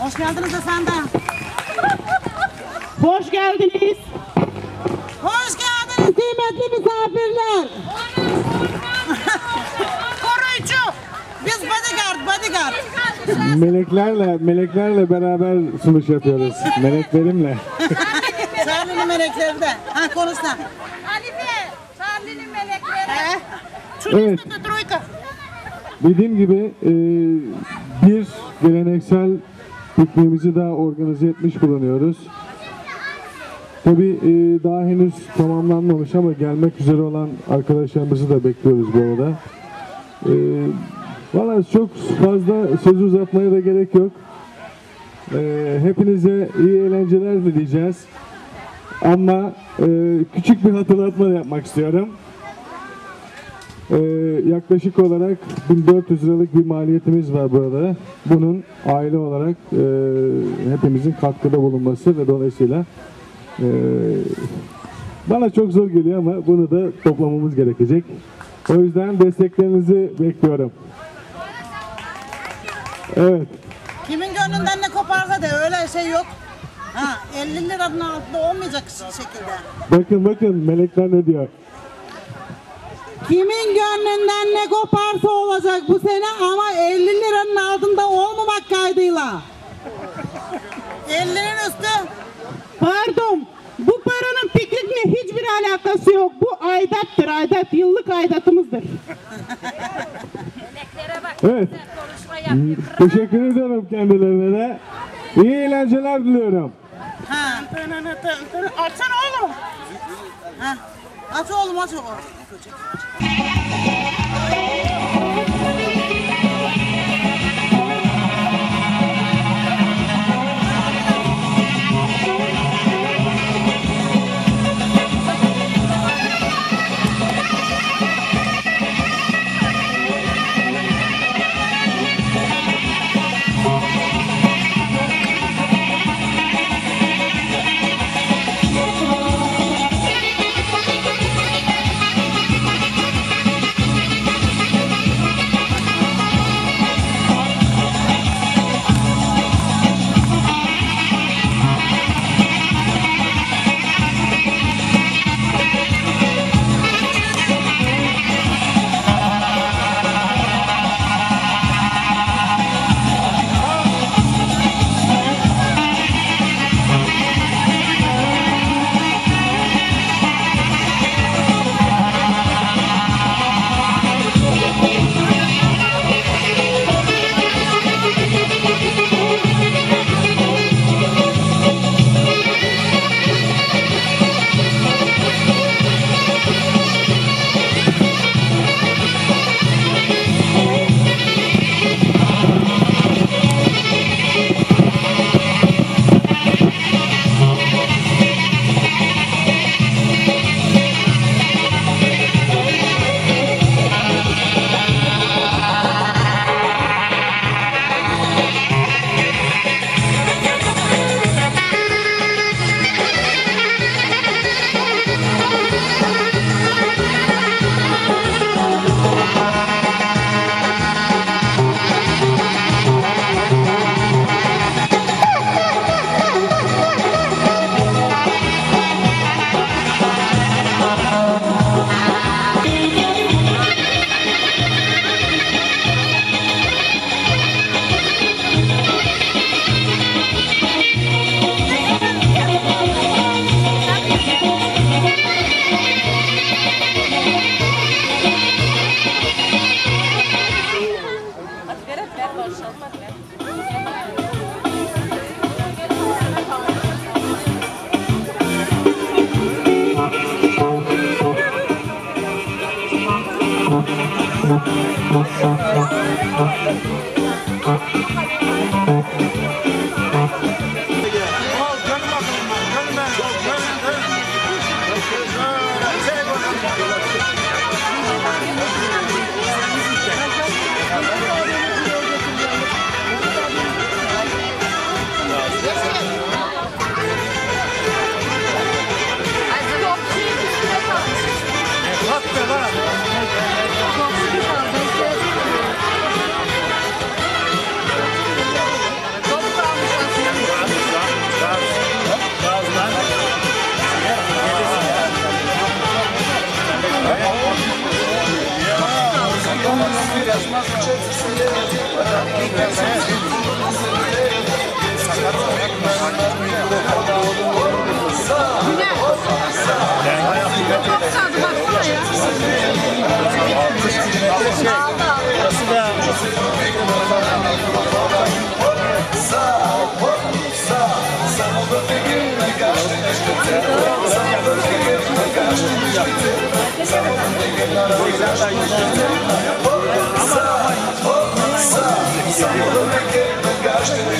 Hoş geldiniz efendim. Hoş geldiniz. Hoş geldiniz kıymetli misafirler. Koruyucu. Biz bodyguard. Meleklerle beraber sunuş yapıyoruz. Meleklerimle. Charlie'nin melekleri de. Ha konuşsan. Halife, Charlie'nin melekleri. Evet. Dediğim gibi bir geleneksel pikniğimizi daha organize etmiş bulunuyoruz. Tabii daha henüz tamamlanmamış ama gelmek üzere olan arkadaşlarımızı da bekliyoruz bu arada. Valla çok fazla söz uzatmaya da gerek yok. Hepinize iyi eğlenceler dileyeceğiz. Ama küçük bir hatırlatma yapmak istiyorum. Yaklaşık olarak 1400 liralık bir maliyetimiz var burada. Bunun aile olarak hepimizin katkıda bulunması ve dolayısıyla bana çok zor geliyor ama bunu da toplamamız gerekecek. O yüzden desteklerinizi bekliyorum. Evet. Kimin gönlünden ne koparsa de öyle şey yok. Ha 50 liranın altında olmayacak şekilde. Bakın melekler ne diyor? Kimin gönlünden ne koparsa olacak bu sene ama 50 liranın altında olmamak kaydıyla. 50'nin üstü. Pardon. Bu paranın piknikle hiçbir alakası yok. Bu aidattır. Aidat yıllık aidatımızdır. Meleklere bak. Evet. Konuşma yapıyor. Teşekkür ediyorum kendilerine de. İyi eğlenceler diliyorum. Ha. Açsana oğlum. Ha. Aç oğlum aç oğlum.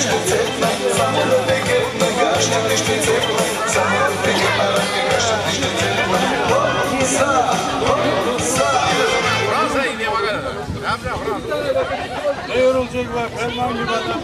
Ne yorulacak bak, Ferman gibi adam.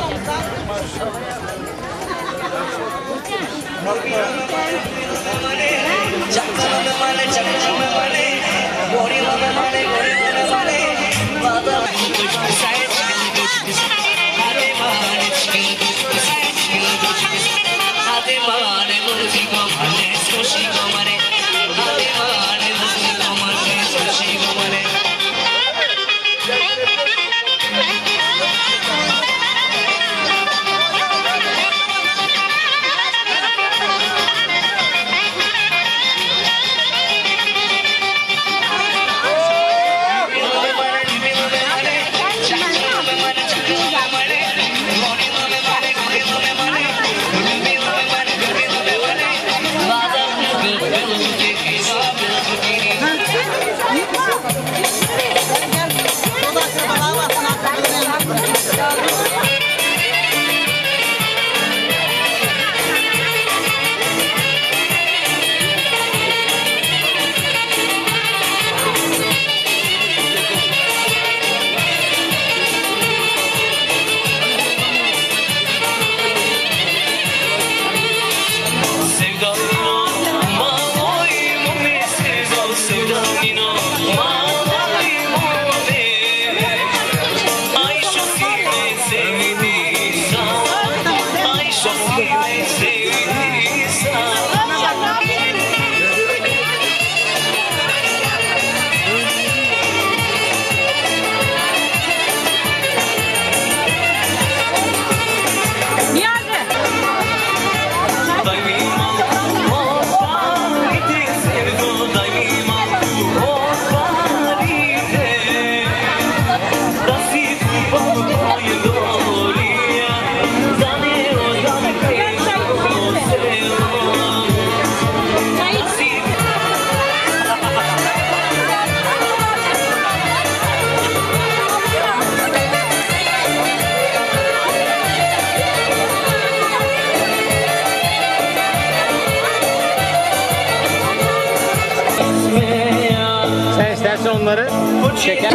Sen istersen onları çeker.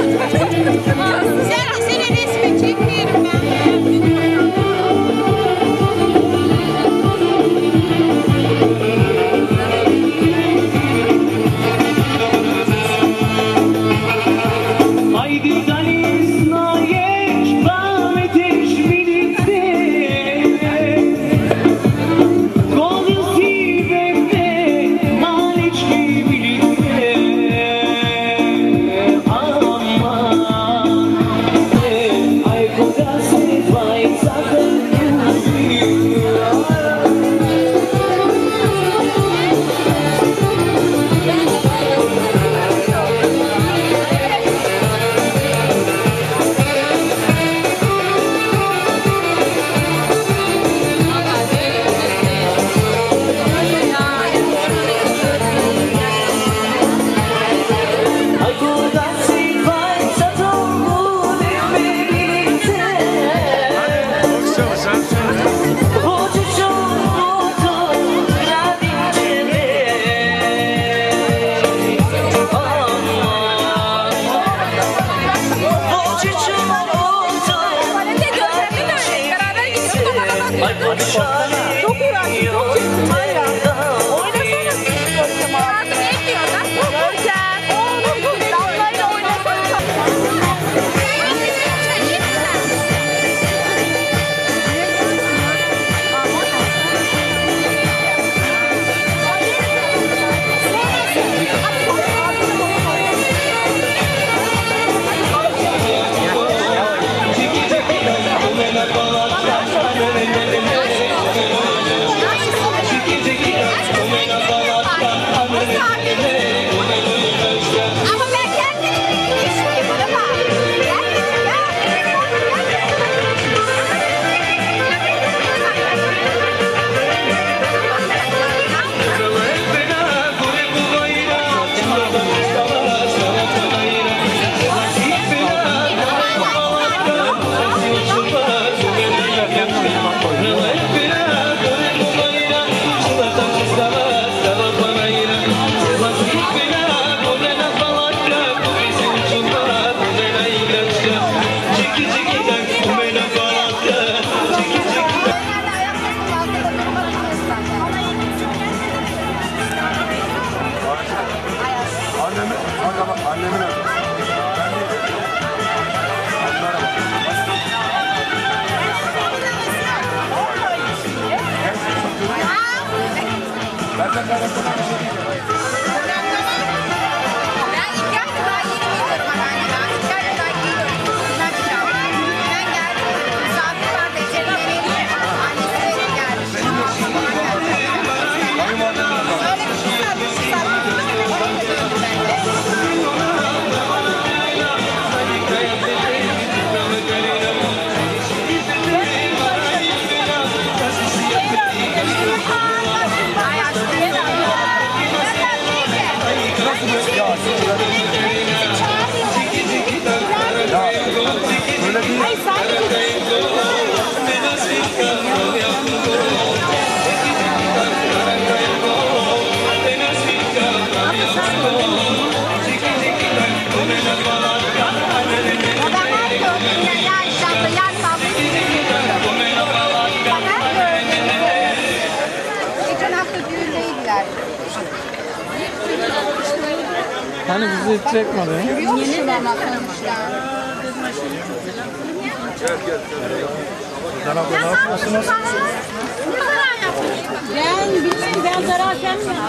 Seni resmi çekmiyorum ben. Haydi daliz nayeç bameteş birlikte Golsi bebde maliçki birlikte Aman ay kogase vay sakın Çok uğraştım, çok çektim var ya. Oynasana. Ağzını etmiyor lan. Güzel. Oğlum damlayla oynasana. Nasıl? Ben ilk geldim daha yeni geliyorum anneanneden. İlk geldim daha yeni geliyorum. Ben geldim. Misafir vardı. İçeri vereyim. Annesi de geldi. Öyle bir şey sarmış. Geçen hafta düğündeydiler. Hani bizi hiç çekmedi. Yeni de anlatmışlar. Ben bilmem, ben zararken mi?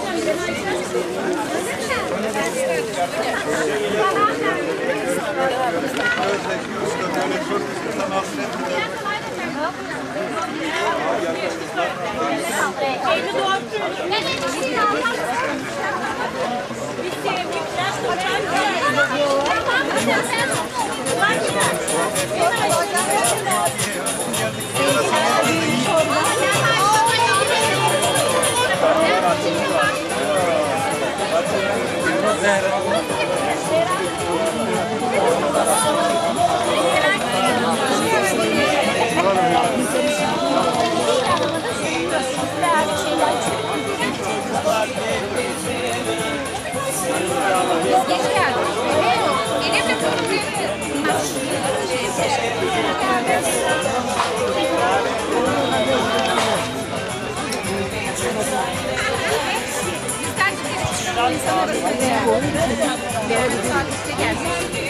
Evli doğum günü. Ne demişsin? Biz sevdikler Geç geldik. Gelip de biz kaç kere çıkalım insanlara söylüyor. Bir saatlikte geldik.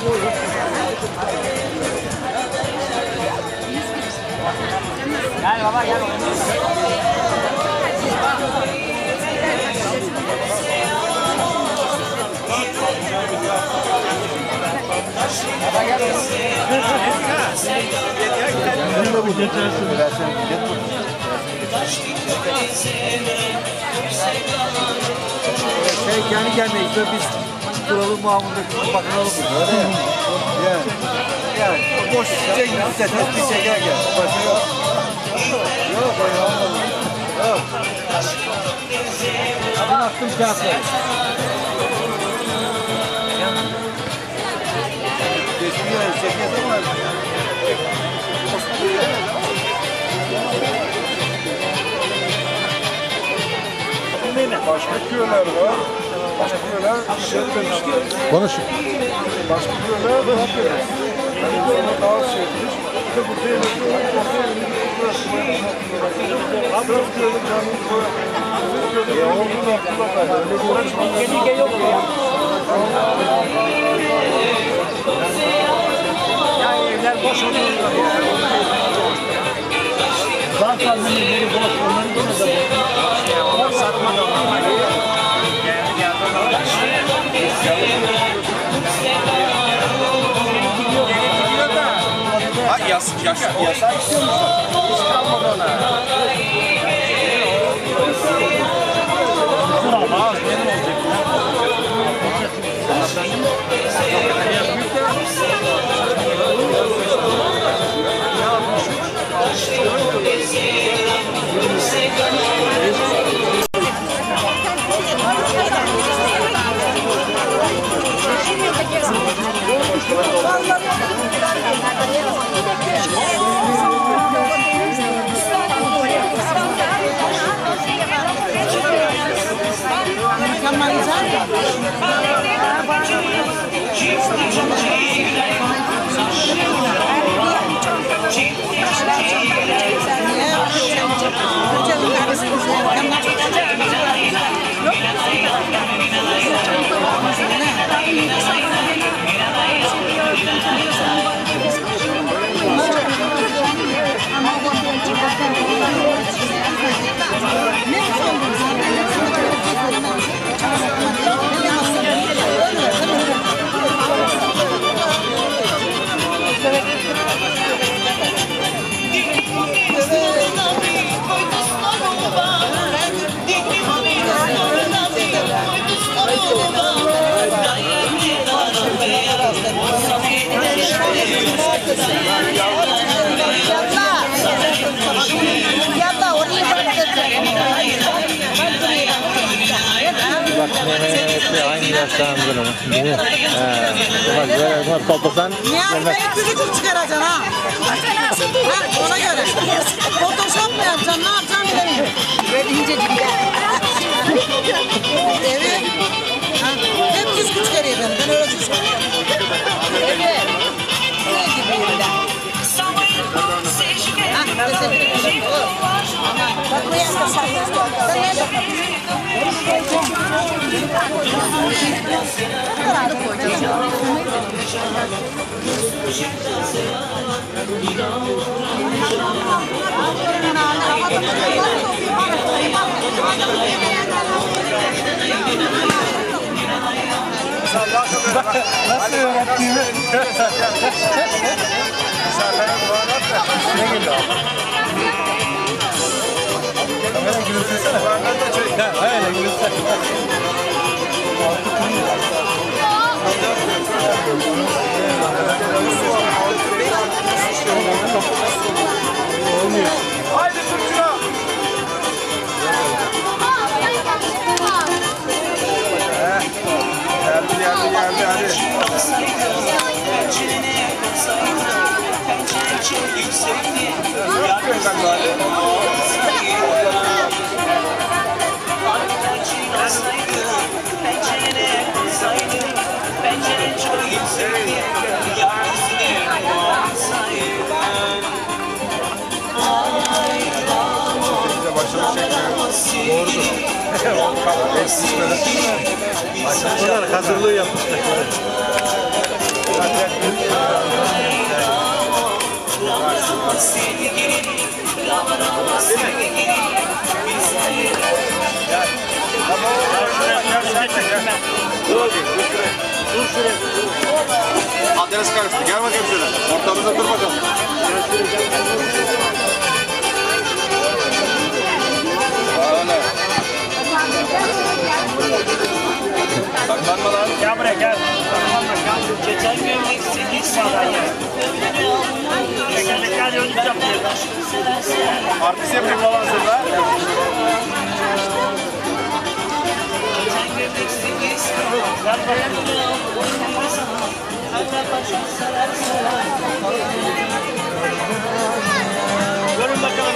Gel baba gel. Baba gel. Şey kendi kendine işte biz duralım muamında bakınalım öyle ya. Yani boş çiçek gibi zaten bir şey gel. Başka yok. Yok öyle olmadı. Yok. Ben attım kağıtları. Geçmiyor, çekiyorsun mu? Başka köyler var. Başka köyler konuşun. Başka köyler var. Yani daha şeymiş. Bir de bu değil. Biraz köyde canım koyuyor. Ya onun aklına Kesinlikle yok ya. Yani evler boş oluyor. Zaten evleri boş. Onların da boş. Onlar satmadı. Yasak istiyormuşlar. Hiç kalmadı ona. Az benim olacak. Mükemmel Başlarımızın ama. Değil mi? Bak böyle bunlar toplasan. Niye beni küçük çıkaracaksın ha? Ha, ona göre. Photoshop mu yapacaksın? Ne yapacaksın bilemiyorum. Böyle incecik. Evet. Ha, hep küçük çıkarıyor beni. Ben öyle küçük. Evet. Ne gibiyim ben? Ha, teşekkür ederim. Bak bu yana saklı. Sen nerede Nasıl öğrettiğimi? Ne güldü abi? Kamera gülümsesene. Aynen gülümsesene. Haydi Türkçüler! Geldi hadi. Ne yapıyorsun sen böyle? Bunlar hazırlığı yapmışlar. Adres karıştı. Gel bakayım şöyle. Ortamıza dur bakalım. Saklanma lan. Gel buraya gel. Geçen gün 8 sağdan yer. Tekerlekler yolculuk yapıyor. Artist yapayım falan sonra. Gel bakalım. Görün bakalım.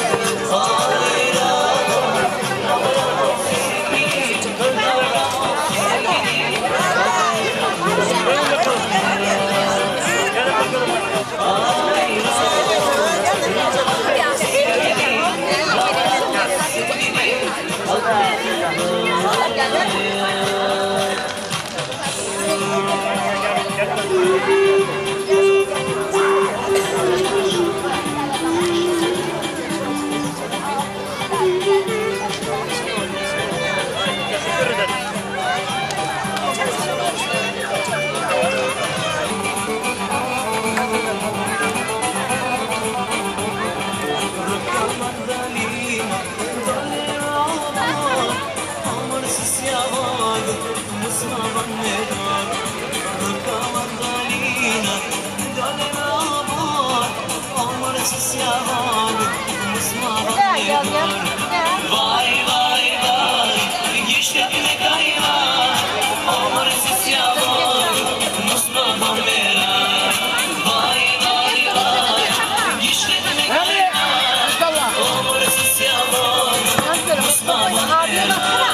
Vay vay vay, işte ne kayma, amarısız yalan, Mustafa Meral. Vay vay vay, işte ne kayma, amarısız yalan, Mustafa Meral.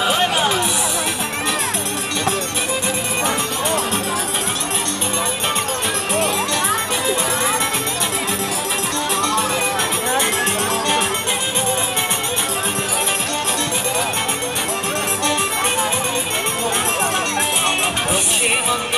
Şeyman